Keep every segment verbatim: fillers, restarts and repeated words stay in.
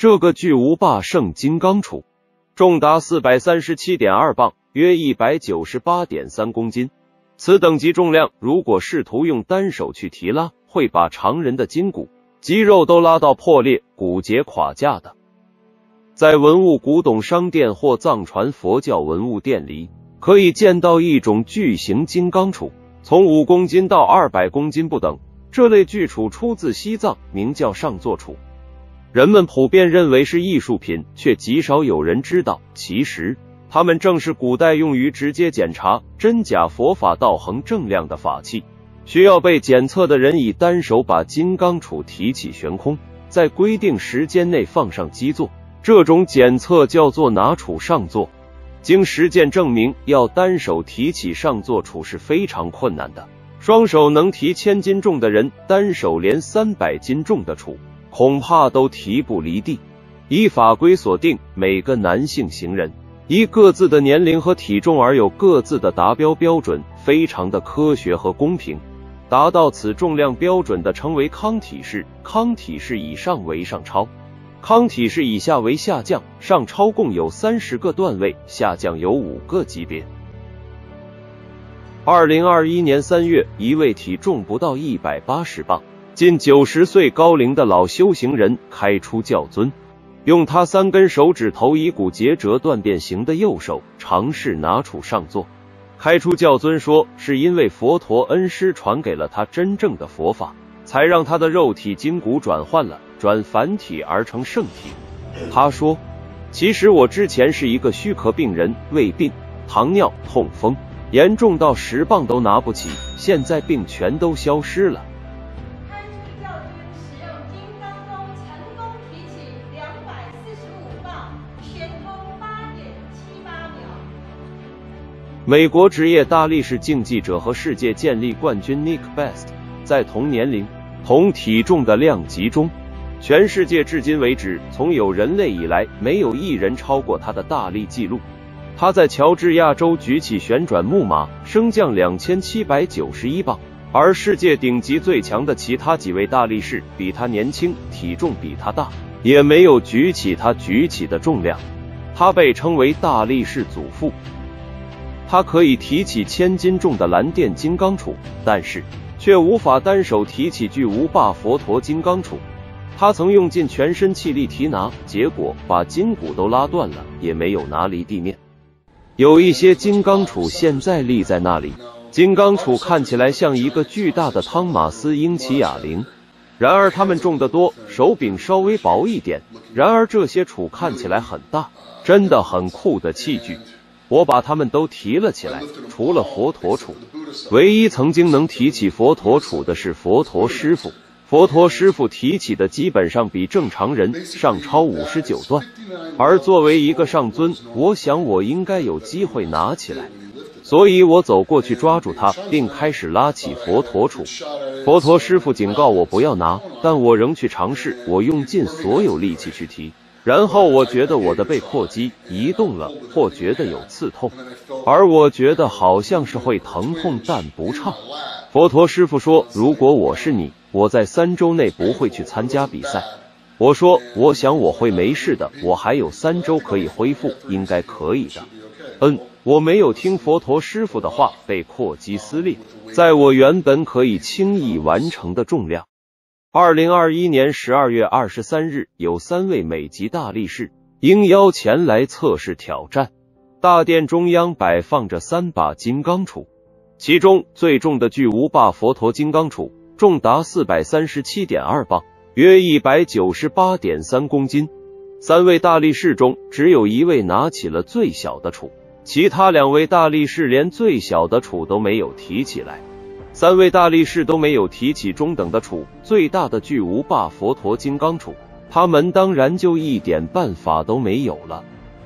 这个巨无霸圣金刚杵重达 四百三十七点二 磅，约 一百九十八点三 公斤。此等级重量，如果试图用单手去提拉，会把常人的筋骨、肌肉都拉到破裂、骨节垮架的。在文物古董商店或藏传佛教文物店里，可以见到一种巨型金刚杵，从五公斤到二百公斤不等。这类巨杵出自西藏，名叫上座杵。人们普遍认为是艺术品，却极少有人知道，其实它们正是古代用于直接检查真假佛法道行正量的法器。需要被检测的人以单手把金刚杵提起悬空，在规定时间内放上基座，这种检测叫做拿杵上座。经实践证明，要单手提起上座杵是非常困难的。双手能提千斤重的人，单手连三百斤重的杵恐怕都提不离地。依法规所定，每个男性行人依各自的年龄和体重而有各自的达标标准，非常的科学和公平。达到此重量标准的称为康体式，康体式以上为上超，康体式以下为下降，上超共有三十个段位，下降有五个级别。二零二一年三月，一位体重不到一百八十磅、近九十岁高龄的老修行人开出教尊，用他三根手指头以骨节折断变形的右手尝试拿杵上座。开出教尊说，是因为佛陀恩师传给了他真正的佛法，才让他的肉体筋骨转换了，转凡体而成圣体。他说，其实我之前是一个虚壳病人，胃病、糖尿、痛风，严重到十磅都拿不起，现在病全都消失了。 开出教尊使用金刚功成功提起两百四十五磅，悬空八点七八秒。 美国职业大力士竞技者和世界健力冠军 Nick Best 在同年龄、同体重的量级中，全世界至今为止，从有人类以来，没有一人超过他的大力纪录。他在乔治亚州举起旋转木马，升降两千七百九十一磅，而世界顶级最强的其他几位大力士比他年轻，体重比他大，也没有举起他举起的重量。他被称为大力士祖父。他可以提起千斤重的蓝电金刚杵，但是却无法单手提起巨无霸佛陀金刚杵。他曾用尽全身气力提拿，结果把筋骨都拉断了，也没有拿离地面。有一些金刚杵现在立在那里，金刚杵看起来像一个巨大的汤马斯英奇哑铃，然而它们重得多，手柄稍微薄一点，然而这些杵看起来很大，真的很酷的器具。我把它们都提了起来，除了佛陀杵，唯一曾经能提起佛陀杵的是佛陀师傅。佛陀师傅提起的基本上比正常人上超五十九段，而作为一个上尊，我想我应该有机会拿起来，所以我走过去抓住他，并开始拉起佛陀杵。佛陀师傅警告我不要拿，但我仍去尝试，我用尽所有力气去提，然后我觉得我的背阔肌移动了，或觉得有刺痛，而我觉得好像是会疼痛但不畅。佛陀师傅说，如果我是你，我在三周内不会去参加比赛。我说，我想我会没事的，我还有三周可以恢复，应该可以的。嗯，我没有听佛陀师傅的话，被阔肌撕裂，在我原本可以轻易完成的重量。二零二一年十二月二十三日，有三位美籍大力士应邀前来测试挑战。大殿中央摆放着三把金刚杵，其中最重的巨无霸佛陀金刚杵重达 四百三十七点二 磅，约 一百九十八点三 公斤。三位大力士中，只有一位拿起了最小的杵，其他两位大力士连最小的杵都没有提起来。三位大力士都没有提起中等的杵，最大的巨无霸佛陀金刚杵，他们当然就一点办法都没有了。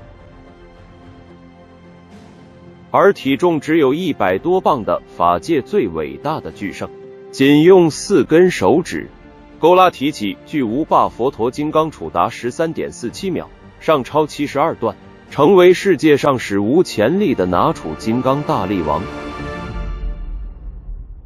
而体重只有一百多磅的法界最伟大的巨圣，仅用四根手指勾拉提起巨无霸佛陀金刚杵达 十三点四七秒，上超七十二段，成为世界上史无前例的拿杵金刚大力王。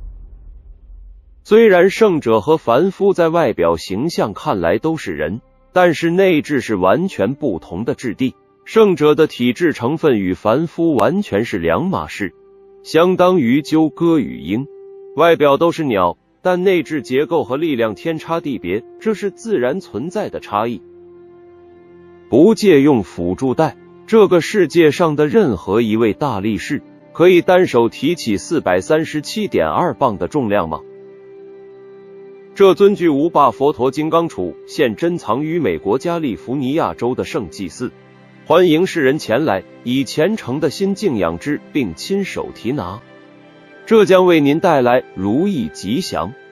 虽然圣者和凡夫在外表形象看来都是人，但但是内质是完全不同的质地，圣者的体质成分与凡夫完全是两码事，相当于鸠鸽与鹰，外表都是鸟，但内质结构和力量天差地别，这是自然存在的差异。不借用辅助带，这个世界上的任何一位大力士可以单手提起 四百三十七点二 磅的重量吗？这尊巨无霸佛陀金刚杵现珍藏于美国加利福尼亚州的圣济寺，欢迎世人前来，以虔诚的心敬仰之，并亲手提拿，这将为您带来如意吉祥。